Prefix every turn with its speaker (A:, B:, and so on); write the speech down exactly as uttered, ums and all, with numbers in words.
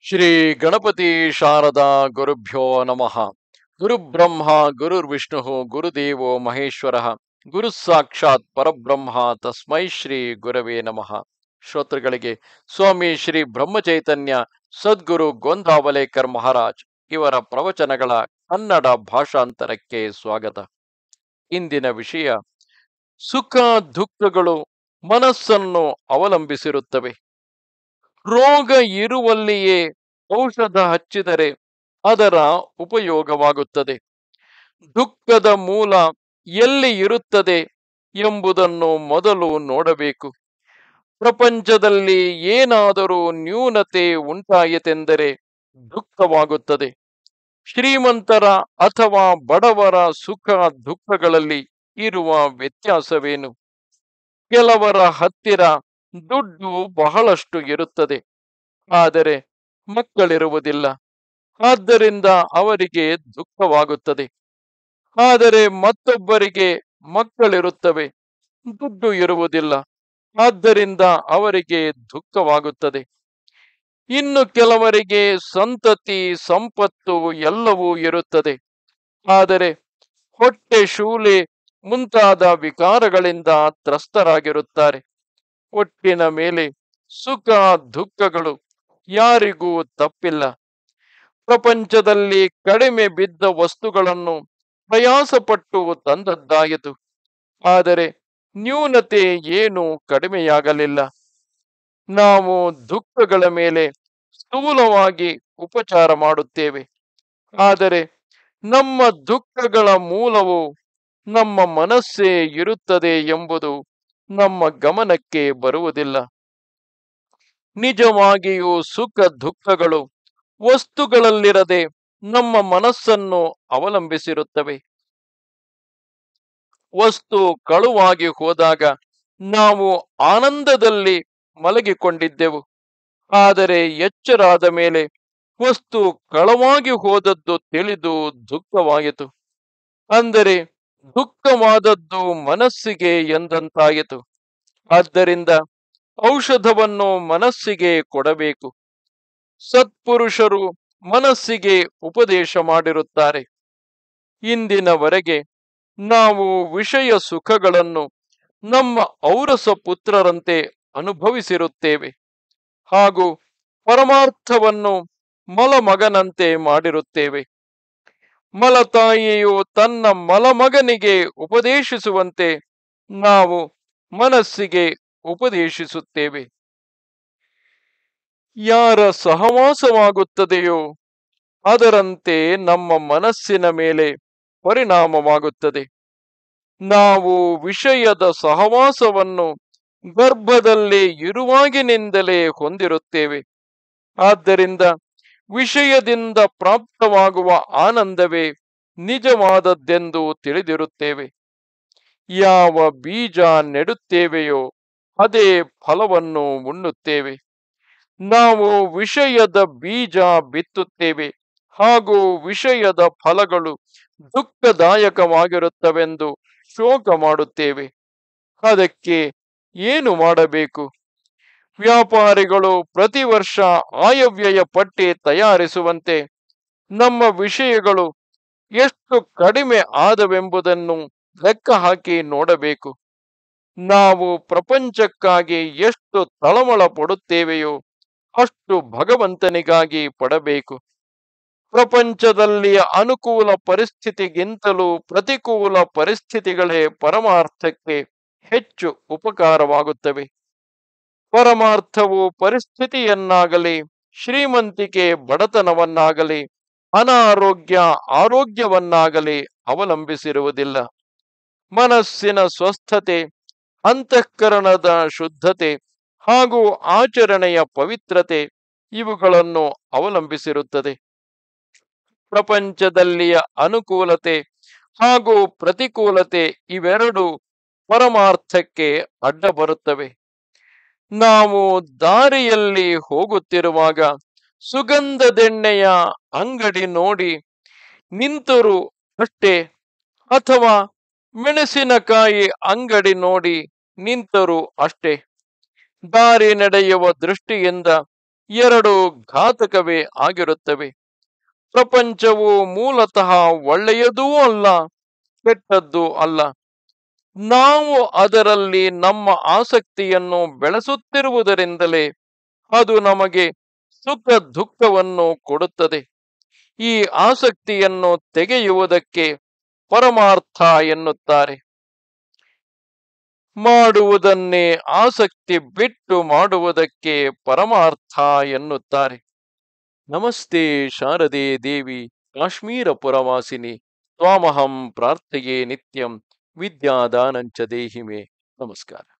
A: ಶ್ರೀ ಗಣಪತಿ ಶಾರದಾ ಗುರುಭ್ಯೋ ನಮಃ. ಗುರುಬ್ರಹ್ಮ ಗುರುರ್ವಿಷ್ಣು ಗುರುದೇವೋ ಮಹೇಶ್ವರ ಗುರು ಸಾಕ್ಷಾತ್ ಪರಬ್ರಹ್ಮ ತಸ್ಮೈ ಶ್ರೀ ಗುರವೇ ನಮಃ. ಶ್ರೋತೃಗಳಿಗೆ ಸ್ವಾಮಿ ಶ್ರೀ ಬ್ರಹ್ಮಚೈತನ್ಯ ಸದ್ಗುರು ಗೋಂದಾವಲೇಕರ್ ಮಹಾರಾಜ್ ಇವರ ಪ್ರವಚನಗಳ ಕನ್ನಡ ಭಾಷಾಂತರಕ್ಕೆ ಸ್ವಾಗತ. ಇಂದಿನ ವಿಷಯ, ಸುಖ ದುಃಖಗಳು ಮನಸ್ಸನ್ನು ಅವಲಂಬಿಸಿರುತ್ತವೆ. ರೋಗ ಇರುವಲ್ಲಿಯೇ ಔಷಧ ಹಚ್ಚಿದರೆ ಅದರ ಉಪಯೋಗವಾಗುತ್ತದೆ. ದುಃಖದ ಮೂಲ ಎಲ್ಲಿ ಇರುತ್ತದೆ ಎಂಬುದನ್ನು ಮೊದಲು ನೋಡಬೇಕು. ಪ್ರಪಂಚದಲ್ಲಿ ಏನಾದರೂ ನ್ಯೂನತೆ ಉಂಟಾಯಿತೆಂದರೆ ದುಃಖವಾಗುತ್ತದೆ. ಶ್ರೀಮಂತರ ಅಥವಾ ಬಡವರ ಸುಖ ದುಃಖಗಳಲ್ಲಿ ಇರುವ ವ್ಯತ್ಯಾಸವೇನು? ಕೆಲವರ ಹತ್ತಿರ ದುಡ್ಡು ಬಹಳಷ್ಟು ಇರುತ್ತದೆ, ಆದರೆ ಮಕ್ಕಳಿರುವುದಿಲ್ಲ, ಆದ್ದರಿಂದ ಅವರಿಗೆ ದುಃಖವಾಗುತ್ತದೆ. ಆದರೆ ಮತ್ತೊಬ್ಬರಿಗೆ ಮಕ್ಕಳಿರುತ್ತವೆ, ದುಡ್ಡು ಇರುವುದಿಲ್ಲ, ಆದ್ದರಿಂದ ಅವರಿಗೆ ದುಃಖವಾಗುತ್ತದೆ. ಇನ್ನು ಕೆಲವರಿಗೆ ಸಂತತಿ ಸಂಪತ್ತು ಎಲ್ಲವೂ ಇರುತ್ತದೆ, ಆದರೆ ಹೊಟ್ಟೆ ಶೂಲೆ ಮುಂತಾದ ವಿಕಾರಗಳಿಂದ ತ್ರಸ್ತರಾಗಿರುತ್ತಾರೆ. ಒಟ್ಟಿನ ಮೇಲೆ ಸುಖ ದುಃಖಗಳು ಯಾರಿಗೂ ತಪ್ಪಿಲ್ಲ. ಪ್ರಪಂಚದಲ್ಲಿ ಕಡಿಮೆ ಬಿದ್ದ ವಸ್ತುಗಳನ್ನು ಪ್ರಯಾಸಪಟ್ಟು ತಂದದ್ದಾಯಿತು, ಆದರೆ ನ್ಯೂನತೆ ಏನು ಕಡಿಮೆಯಾಗಲಿಲ್ಲ. ನಾವು ದುಃಖಗಳ ಮೇಲೆ ಸ್ಥೂಲವಾಗಿ ಉಪಚಾರ ಮಾಡುತ್ತೇವೆ, ಆದರೆ ನಮ್ಮ ದುಃಖಗಳ ಮೂಲವು ನಮ್ಮ ಮನಸ್ಸೇ ಇರುತ್ತದೆ ಎಂಬುದು ನಮ್ಮ ಗಮನಕ್ಕೆ ಬರುವುದಿಲ್ಲ. ನಿಜವಾಗಿಯೂ ಸುಖ ದುಃಖಗಳು ವಸ್ತುಗಳಲ್ಲಿರದೆ ನಮ್ಮ ಮನಸ್ಸನ್ನು ಅವಲಂಬಿಸಿರುತ್ತವೆ. ವಸ್ತು ಕಳುವಾಗಿ ಹೋದಾಗ ನಾವು ಆನಂದದಲ್ಲಿ ಮಲಗಿಕೊಂಡಿದ್ದೆವು, ಆದರೆ ಎಚ್ಚರಾದ ಮೇಲೆ ವಸ್ತು ಕಳವಾಗಿ ಹೋದದ್ದು ತಿಳಿದು ದುಃಖವಾಯಿತು. ಅಂದರೆ ದುಃಖವಾದದ್ದು ಮನಸ್ಸಿಗೆ ಎಂದಂತಾಯಿತು. ಆದ್ದರಿಂದ ಔಷಧವನ್ನು ಮನಸ್ಸಿಗೆ ಕೊಡಬೇಕು. ಸತ್ಪುರುಷರು ಮನಸ್ಸಿಗೆ ಉಪದೇಶ ಮಾಡಿರುತ್ತಾರೆ. ಇಂದಿನವರೆಗೆ ನಾವು ವಿಷಯ ಸುಖಗಳನ್ನು ನಮ್ಮ ಔರಸ ಪುತ್ರರಂತೆ ಅನುಭವಿಸಿರುತ್ತೇವೆ, ಹಾಗೂ ಪರಮಾರ್ಥವನ್ನು ಮಲಮಗನಂತೆ ಮಾಡಿರುತ್ತೇವೆ. ಮಲತಾಯಿಯು ತನ್ನ ಮಲಮಗನಿಗೆ ಉಪದೇಶಿಸುವಂತೆ ನಾವು ಮನಸ್ಸಿಗೆ ಉಪದೇಶಿಸುತ್ತೇವೆ. ಯಾರ ಸಹವಾಸವಾಗುತ್ತದೆಯೋ ಅದರಂತೆ ನಮ್ಮ ಮನಸ್ಸಿನ ಮೇಲೆ ಪರಿಣಾಮವಾಗುತ್ತದೆ. ನಾವು ವಿಷಯದ ಸಹವಾಸವನ್ನು ಗರ್ಭದಲ್ಲಿ ಇರುವಾಗಿನಿಂದಲೇ ಹೊಂದಿರುತ್ತೇವೆ. ಆದ್ದರಿಂದ ವಿಷಯದಿಂದ ಪ್ರಾಪ್ತವಾಗುವ ಆನಂದವೇ ನಿಜವಾದದ್ದೆಂದು ತಿಳಿದಿರುತ್ತೇವೆ. ಯಾವ ಬೀಜ ನೆಡುತ್ತೇವೆಯೋ ಅದೇ ಫಲವನ್ನು ಉಣ್ಣುತ್ತೇವೆ. ನಾವು ವಿಷಯದ ಬೀಜ ಬಿತ್ತುತ್ತೇವೆ, ಹಾಗೂ ವಿಷಯದ ಫಲಗಳು ದುಃಖದಾಯಕವಾಗಿರುತ್ತವೆಂದು ಶೋಕ ಮಾಡುತ್ತೇವೆ. ಅದಕ್ಕೆ ಏನು ಮಾಡಬೇಕು? ವ್ಯಾಪಾರಿಗಳು ಪ್ರತಿ ವರ್ಷ ಆಯವ್ಯಯ ಪಟ್ಟಿ ತಯಾರಿಸುವಂತೆ ನಮ್ಮ ವಿಷಯಗಳು ಎಷ್ಟು ಕಡಿಮೆ ಆದವೆಂಬುದನ್ನು ಲೆಕ್ಕ ಹಾಕಿ ನೋಡಬೇಕು. ನಾವು ಪ್ರಪಂಚಕ್ಕಾಗಿ ಎಷ್ಟು ತಳಮಳ ಪಡುತ್ತೇವೆಯೋ ಅಷ್ಟು ಭಗವಂತನಿಗಾಗಿ ಪಡಬೇಕು. ಪ್ರಪಂಚದಲ್ಲಿ ಅನುಕೂಲ ಪರಿಸ್ಥಿತಿಗಿಂತಲೂ ಪ್ರತಿಕೂಲ ಪರಿಸ್ಥಿತಿಗಳೇ ಪರಮಾರ್ಥಕ್ಕೆ ಹೆಚ್ಚು ಉಪಕಾರವಾಗುತ್ತವೆ. ಪರಮಾರ್ಥವು ಪರಿಸ್ಥಿತಿಯನ್ನಾಗಲಿ, ಶ್ರೀಮಂತಿಕೆ ಬಡತನವನ್ನಾಗಲಿ, ಅನಾರೋಗ್ಯ ಆರೋಗ್ಯವನ್ನಾಗಲಿ ಅವಲಂಬಿಸಿರುವುದಿಲ್ಲ. ಮನಸ್ಸಿನ ಸ್ವಸ್ಥತೆ, ಅಂತಃಕರಣದ ಶುದ್ಧತೆ ಹಾಗೂ ಆಚರಣೆಯ ಪವಿತ್ರತೆ ಇವುಗಳನ್ನು ಅವಲಂಬಿಸಿರುತ್ತದೆ. ಪ್ರಪಂಚದಲ್ಲಿಯ ಅನುಕೂಲತೆ ಹಾಗೂ ಪ್ರತಿಕೂಲತೆ ಇವೆರಡು ಪರಮಾರ್ಥಕ್ಕೆ ಅಡ್ಡ ಬರುತ್ತವೆ. ನಾವು ದಾರಿಯಲ್ಲಿ ಹೋಗುತ್ತಿರುವಾಗ ಸುಗಂಧದೆಣ್ಣೆಯ ಅಂಗಡಿ ನೋಡಿ ನಿಂತರೂ ಅಷ್ಟೇ, ಅಥವಾ ಮೆಣಸಿನಕಾಯಿ ಅಂಗಡಿ ನೋಡಿ ನಿಂತರೂ ಅಷ್ಟೇ. ದಾರಿ ನಡೆಯುವ ದೃಷ್ಟಿಯಿಂದ ಎರಡು ಘಾತಕವೇ ಆಗಿರುತ್ತವೆ. ಪ್ರಪಂಚವು ಮೂಲತಃ ಒಳ್ಳೆಯದೂ ಅಲ್ಲ, ಕೆಟ್ಟದ್ದೂ ಅಲ್ಲ. ನಾವು ಅದರಲ್ಲಿ ನಮ್ಮ ಆಸಕ್ತಿಯನ್ನು ಬೆಳೆಸುತ್ತಿರುವುದರಿಂದಲೇ ಅದು ನಮಗೆ ಸುಖ ದುಃಖವನ್ನು ಕೊಡುತ್ತದೆ. ಈ ಆಸಕ್ತಿಯನ್ನು ತೆಗೆಯುವುದಕ್ಕೆ ಪರಮಾರ್ಥ ಎನ್ನುತ್ತಾರೆ. ಮಾಡುವುದನ್ನೇ ಆಸಕ್ತಿ ಬಿಟ್ಟು ಮಾಡುವುದಕ್ಕೆ ಪರಮಾರ್ಥ ಎನ್ನುತ್ತಾರೆ. ನಮಸ್ತೆ ಶಾರದೆ ದೇವಿ ಕಾಶ್ಮೀರ ಪುರವಾಸಿನಿ ತ್ವಾಮಹಂ ಪ್ರಾರ್ಥೆಯೇ ನಿತ್ಯಂ ವಿದ್ಯಾದಾನಂಚ ದೇಹಿಮೆ. ನಮಸ್ಕಾರ.